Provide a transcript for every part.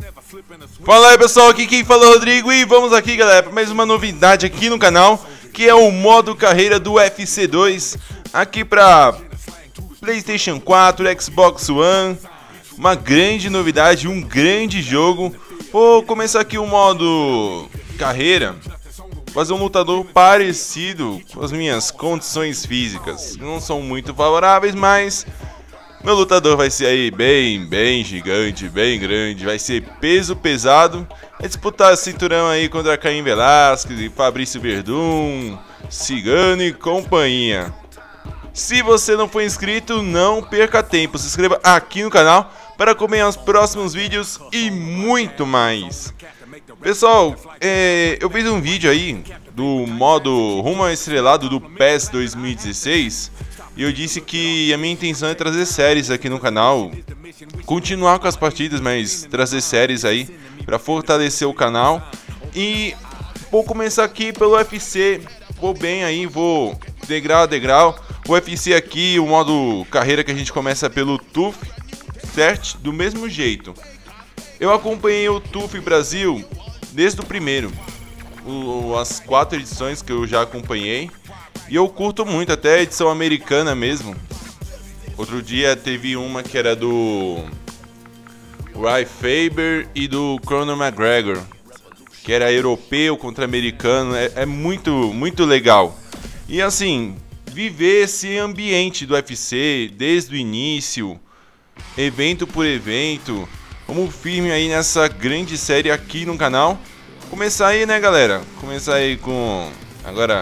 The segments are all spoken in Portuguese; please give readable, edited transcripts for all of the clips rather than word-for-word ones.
Fala aí pessoal, aqui quem fala é o Rodrigo e vamos aqui galera para mais uma novidade aqui no canal, que é o modo carreira do UFC 2, aqui para PlayStation 4, Xbox One, uma grande novidade, um grande jogo. Vou começar aqui o modo carreira, fazer um lutador parecido com as minhas condições físicas, não são muito favoráveis, mas meu lutador vai ser aí bem gigante, bem grande, vai ser peso pesado. Vai disputar cinturão aí contra Caim Velasquez, Fabrício Verdun, Cigano e companhia. Se você não for inscrito, não perca tempo, se inscreva aqui no canal para acompanhar os próximos vídeos e muito mais. Pessoal, eu fiz um vídeo aí do modo rumo ao estrelado do PES 2016. E eu disse que a minha intenção é trazer séries aqui no canal, continuar com as partidas, mas trazer séries aí para fortalecer o canal. E vou começar aqui pelo UFC, vou bem aí, vou degrau a degrau. O UFC aqui, o modo carreira que a gente começa pelo TUF, certo? Do mesmo jeito. Eu acompanhei o TUF Brasil desde o primeiro, as 4 edições que eu já acompanhei. E eu curto muito, até a edição americana mesmo. Outro dia teve uma que era do Ray Faber e do Conor McGregor, que era europeu contra americano. É muito legal. E assim, viver esse ambiente do UFC desde o início, evento por evento. Vamos firme aí nessa grande série aqui no canal. Começar aí, né galera? Começar aí com... agora...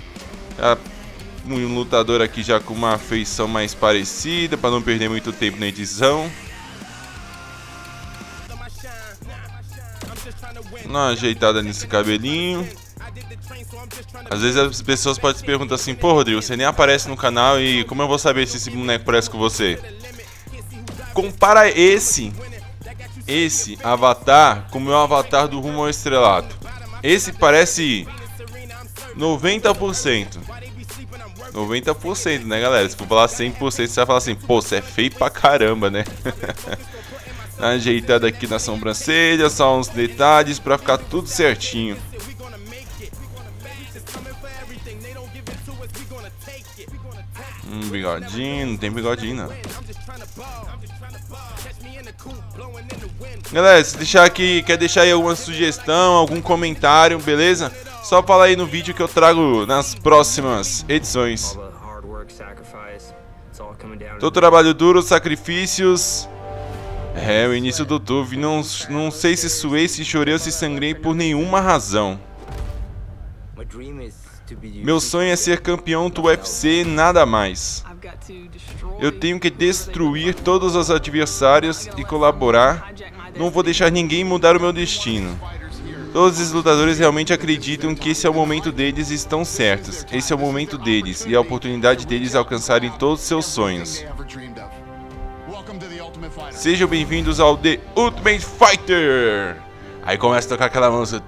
um lutador aqui já com uma feição mais parecida, para não perder muito tempo na edição. Uma ajeitada nesse cabelinho. Às vezes as pessoas podem se perguntar assim: pô Rodrigo, você nem aparece no canal e como eu vou saber se esse boneco parece com você? Compara esse avatar com o meu avatar do Rumo ao Estrelato. Esse parece 90%. 90%, né, galera? Se for falar 100%, você vai falar assim: pô, você é feio pra caramba, né? Ajeitada aqui na sobrancelha, só uns detalhes pra ficar tudo certinho. Bigodinho, não tem bigodinho não. Galera, se deixar aqui, quer deixar aí alguma sugestão, algum comentário, beleza? Só fala aí no vídeo que eu trago nas próximas edições. Todo trabalho duro, sacrifícios. O início do TUF. Não sei se suei, se chorei ou se sangrei por nenhuma razão. Meu sonho é ser campeão do UFC, nada mais. Eu tenho que destruir todos os adversários e colaborar. Não vou deixar ninguém mudar o meu destino. Todos os lutadores realmente acreditam que esse é o momento deles e estão certos. Esse é o momento deles e a oportunidade deles alcançarem todos os seus sonhos. Sejam bem-vindos ao The Ultimate Fighter! Aí começa a tocar aquela música.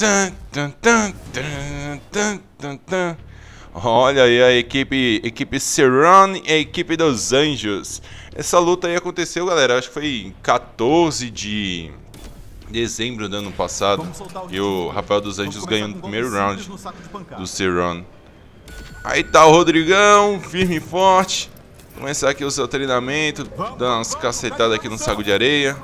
Olha aí a equipe Cerrone e a equipe dos Anjos. Essa luta aí aconteceu, galera, acho que foi em 14 de dezembro do ano passado. E o Rafael dos Anjos ganhou no primeiro round do Cerrone. Aí tá o Rodrigão, firme e forte. Começar aqui o seu treinamento, dar umas cacetadas aqui no saco de areia.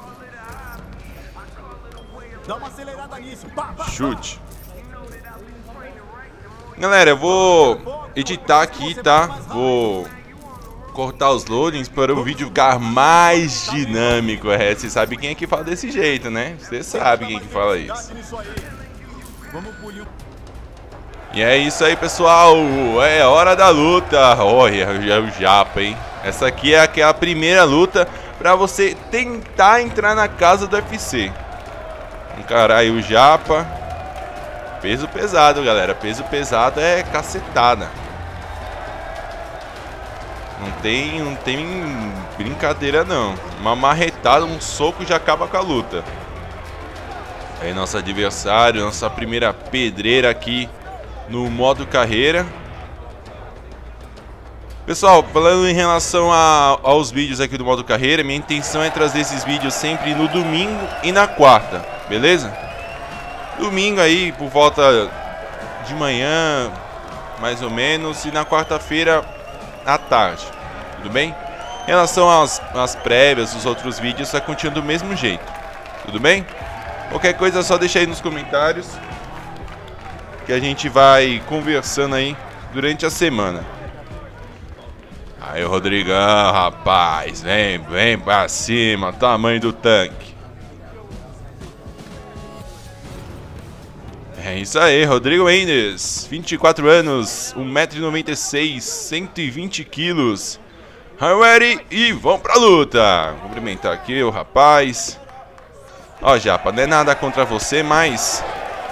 Chute. Galera, eu vou editar aqui, tá? Vou cortar os loadings para o vídeo ficar mais dinâmico. Você sabe quem é que fala desse jeito, né? Você sabe quem é que fala isso. E é isso aí, pessoal. É hora da luta. Olha, o Japa, hein? Essa aqui é aquela primeira luta para você tentar entrar na casa do UFC. Encarar aí o Japa. Peso pesado, galera. Peso pesado é cacetada. Não tem brincadeira, não. Uma marretada, um soco já acaba com a luta. Aí nosso adversário, nossa primeira pedreira aqui no modo carreira. Pessoal, falando em relação aos vídeos aqui do modo carreira, minha intenção é trazer esses vídeos sempre no domingo e na quarta, beleza? Domingo aí por volta de manhã, mais ou menos, e na quarta-feira à tarde, tudo bem? Em relação às prévias, os outros vídeos, vai continuar do mesmo jeito, tudo bem? Qualquer coisa é só deixa aí nos comentários, que a gente vai conversando aí durante a semana. Aí, Rodrigão, rapaz, vem pra cima, tamanho do tanque. É isso aí, Rodrigo Mendes, 24 anos, 1,96 m, 120 kg. Ready e vamos pra luta. Cumprimentar aqui o rapaz. Ó, Japa, não é nada contra você, mas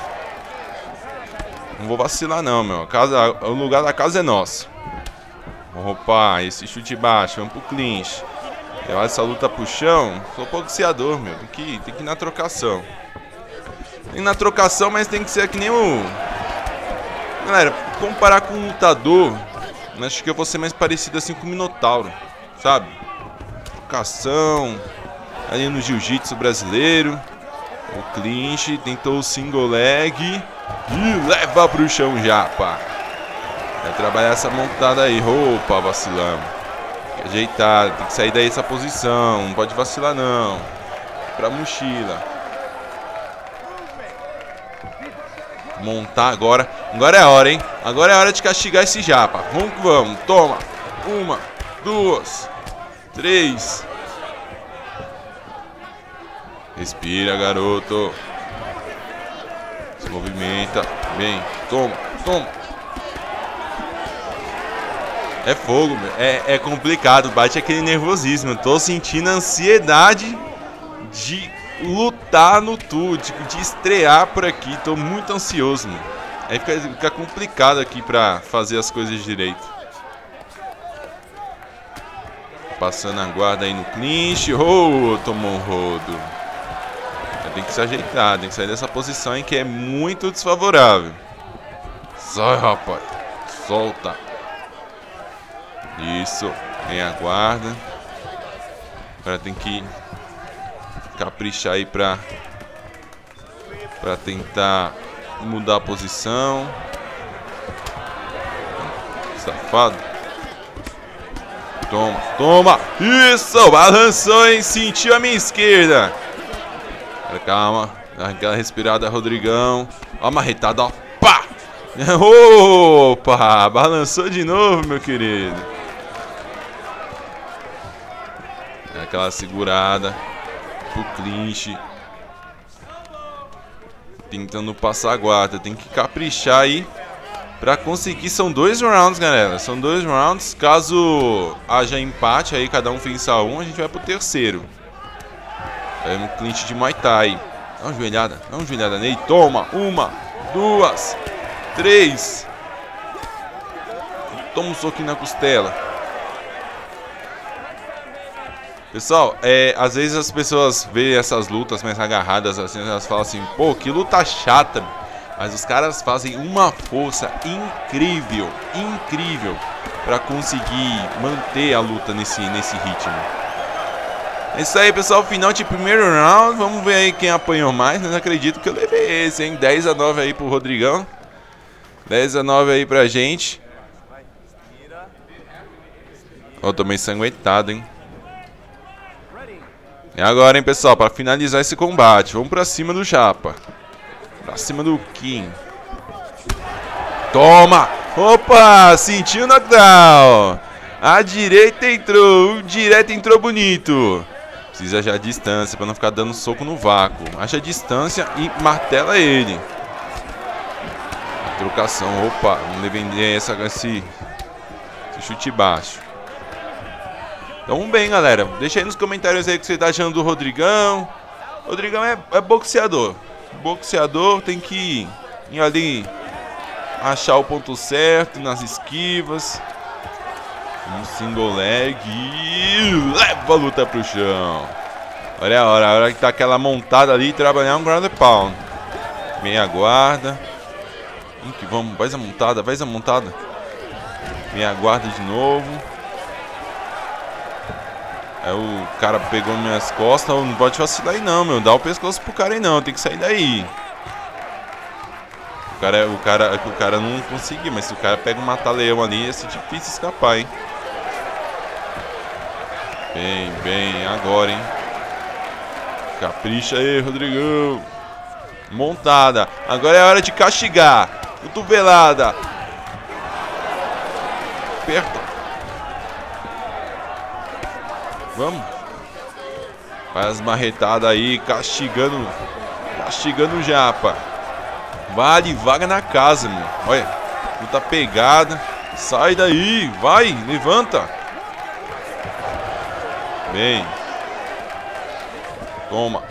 não vou vacilar não, meu. O lugar da casa é nosso. Opa, esse chute baixo, vamos pro clinch. Levar essa luta pro chão. Sou boxeador, meu. Tem que ir na trocação. Tem que ir na trocação, mas tem que ser que nem o... Galera, comparar com um lutador, acho que eu vou ser mais parecido assim com o Minotauro, sabe? Trocação. Ali no jiu-jitsu brasileiro. O clinch, tentou o single leg. E leva pro chão, Japa. Vai trabalhar essa montada aí. Opa, vacilamos. Tem que ajeitar, tem que sair daí essa posição. Não pode vacilar não. Pra mochila. Montar agora. Agora é a hora, hein? Agora é a hora de castigar esse Japa. Vamos que vamos. Toma. 1, 2, 3. Respira, garoto. Se movimenta. Vem. Toma. Toma. É fogo, meu. É complicado, bate aquele nervosismo. Eu tô sentindo a ansiedade de lutar no tour, de estrear por aqui. Tô muito ansioso, meu. Aí fica complicado aqui pra fazer as coisas direito. Passando a guarda aí no clinch. Oh, tomou um rodo. Tem que se ajeitar, tem que sair dessa posição aí que é muito desfavorável. Sai, rapaz. Solta. Isso, tem a guarda. Agora tem que caprichar aí pra tentar mudar a posição. Safado. Toma, toma. Isso, balançou, hein? Sentiu a minha esquerda. Calma, dá aquela respirada, Rodrigão. Ó a marretada, ó. Pá! Opa, balançou de novo, meu querido. Aquela segurada pro clinch. Tentando passar a guarda. Tem que caprichar aí pra conseguir. São 2 rounds, galera. São 2 rounds. Caso haja empate aí, cada um vença um, a gente vai pro terceiro. É um clinch de Muay Thai. Dá uma joelhada nele. Toma. 1, 2, 3. Toma um soquinho na costela. Pessoal, às vezes as pessoas veem essas lutas mais agarradas assim, elas falam assim, pô, que luta chata. Mas os caras fazem uma força incrível, incrível, pra conseguir manter a luta nesse ritmo. É isso aí, pessoal, final de primeiro round. Vamos ver aí quem apanhou mais. Mas acredito que eu levei esse, hein? 10-9 aí pro Rodrigão. 10-9 aí pra gente. Ó, tô meio ensanguentado, hein? É agora, hein, pessoal, para finalizar esse combate. Vamos pra cima do Japa. Pra cima do Kim. Toma! Opa! Sentiu o knockdown. A direita entrou. O direto entrou bonito. Precisa já a distância para não ficar dando soco no vácuo. Acha a distância e martela ele. A trocação. Opa! Vamos vender esse chute baixo. Então, vamos bem, galera. Deixa aí nos comentários aí o que você tá achando do Rodrigão. Rodrigão é boxeador. Boxeador tem que ir ali achar o ponto certo nas esquivas. Um single leg e leva a luta pro chão. Olha a hora que tá aquela montada ali e trabalhar um ground and pound. Meia guarda. Que vamos, faz a montada, faz a montada. Me aguarda de novo. Aí o cara pegou minhas costas. Não pode vacilar aí não, meu. Dá o pescoço pro cara aí não. Tem que sair daí. O cara não conseguiu. Mas se o cara pega um mata-leão ali, ia ser difícil escapar, hein. Bem, agora, hein. Capricha aí, Rodrigão. Montada. Agora é hora de castigar. Cotovelada. Aperta. Vamos. Faz as marretadas aí, castigando o Japa. Vale vaga na casa, meu. Olha, luta pegada. Sai daí, vai, levanta. Bem. Toma.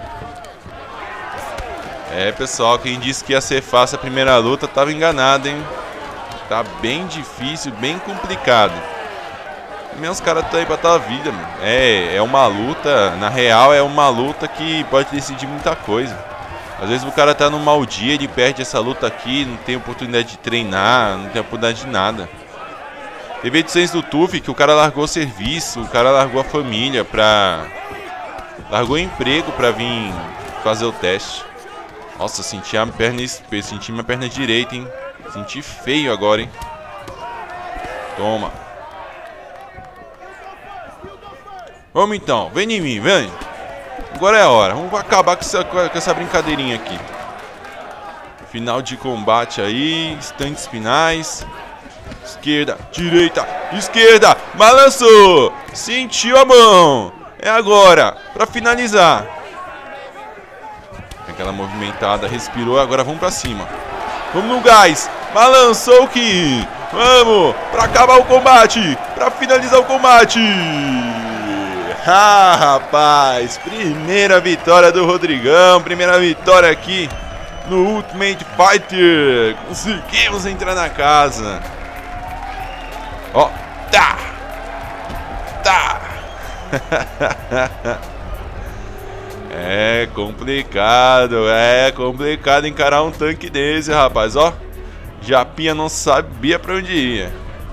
É, pessoal, quem disse que ia ser fácil a primeira luta tava enganado, hein. Tá bem difícil, bem complicado. Meus caras estão aí pra tua vida, mano. É uma luta, na real é uma luta que pode decidir muita coisa. Às vezes o cara tá num mau dia, ele perde essa luta aqui, não tem oportunidade de treinar, não tem oportunidade de nada. Teve edições do TUF que o cara largou o serviço, o cara largou a família pra... Largou o emprego pra vir fazer o teste. Nossa, senti minha perna direita, hein. Senti feio agora, hein. Toma. Vamos então, vem em mim, vem. Agora é a hora, vamos acabar com essa brincadeirinha aqui. Final de combate aí, instantes finais. Esquerda, direita, esquerda, balançou. Sentiu a mão. É agora, pra finalizar. Aquela movimentada, respirou, agora vamos pra cima. Vamos no gás, balançou o Kim. Vamos, pra acabar o combate, pra finalizar o combate. Ah, rapaz, primeira vitória do Rodrigão, primeira vitória aqui no Ultimate Fighter. Conseguimos entrar na casa. Ó, tá. É complicado encarar um tanque desse, rapaz, ó. Japinha não sabia pra onde ia.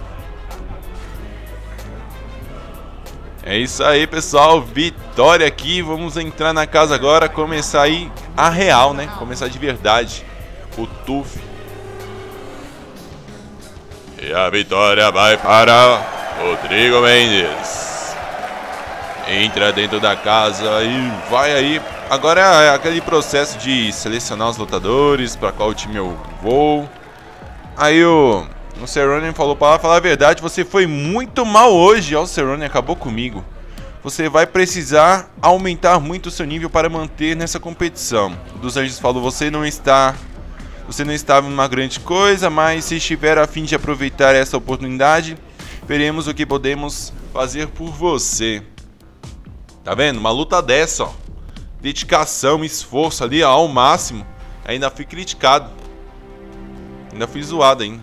É isso aí, pessoal, vitória aqui, vamos entrar na casa agora, começar aí a real, né, começar de verdade, o TUF. E a vitória vai para Rodrigo Mendes. Entra dentro da casa e vai aí. Agora é aquele processo de selecionar os lutadores, para qual time eu vou. Aí o Cerrone falou, para falar a verdade, você foi muito mal hoje. Ó, o Cerrone acabou comigo. Você vai precisar aumentar muito o seu nível para manter nessa competição. O dos Anjos falou, você não estava numa grande coisa, mas se estiver a fim de aproveitar essa oportunidade, veremos o que podemos fazer por você. Tá vendo? Uma luta dessa, ó. Dedicação, esforço ali, ó, ao máximo. Ainda fui criticado. Ainda fui zoado ainda.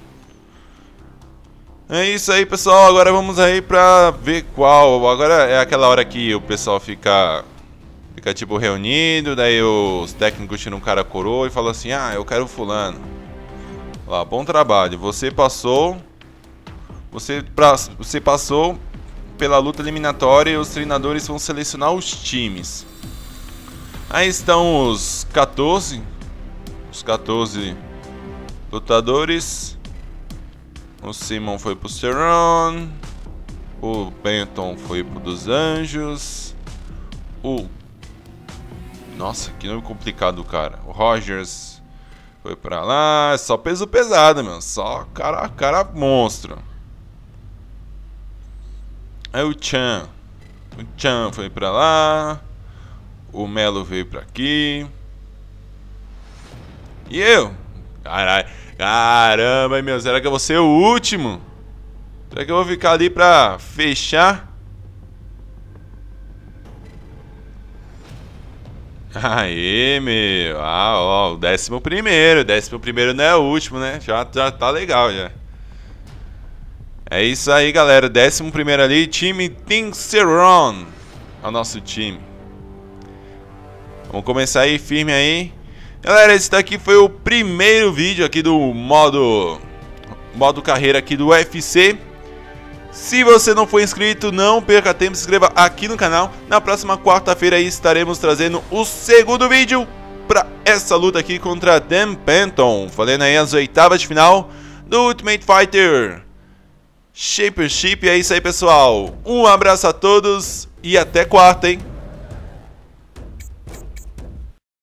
É isso aí, pessoal. Agora vamos aí pra ver qual. Agora é aquela hora que o pessoal fica tipo reunido. Daí os técnicos tiram um cara coroa e falam assim: ah, eu quero fulano. Lá, bom trabalho. Você passou pela luta eliminatória e os treinadores vão selecionar os times. Aí estão os 14 lutadores. O Simon foi pro Cerrone. O Benton foi pro dos Anjos. Nossa, que nome complicado, cara. O Rogers foi pra lá. Só peso pesado, meu. Só cara monstro. Aí o Chan foi pra lá. O Melo veio pra aqui. E eu? Caramba, meu. Será que eu vou ser o último? Será que eu vou ficar ali pra fechar? Aê, meu. Ah, ó, o 11º. 11º não é o último, né? Já tá legal, já. É isso aí, galera. 11º ali, time Team Cerrone. É o nosso time. Vamos começar aí, firme aí. Galera, esse daqui foi o primeiro vídeo aqui do modo modo carreira aqui do UFC. Se você não for inscrito, não perca tempo, se inscreva aqui no canal. Na próxima quarta-feira aí estaremos trazendo o segundo vídeo para essa luta aqui contra Dan Penton, falando aí as oitavas de final do Ultimate Fighter Championship. É isso aí, pessoal. Um abraço a todos e até quarta, hein?